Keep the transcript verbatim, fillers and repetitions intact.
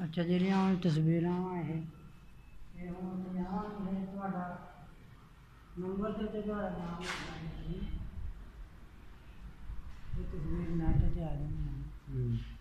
ਅੱਛਾ, ਜਿਹੜੀਆਂ ਹੁਣ ਤਸਵੀਰਾਂ ਵਾ ਇਹ ਇਹ ਹੁਣ ਪੰਜਾਹ ਤੁਹਾਡਾ ਨੰਬਰ ਦੇ ਉੱਤੇ ਤੁਹਾਡਾ ਨਾਮ ਲਿਖਣਾ ਹੈ। ਇਹ ਤਸਵੀਰ ਨੈੱਟ 'ਤੇ ਆ ਜਾਂਦੀ ਹੈ।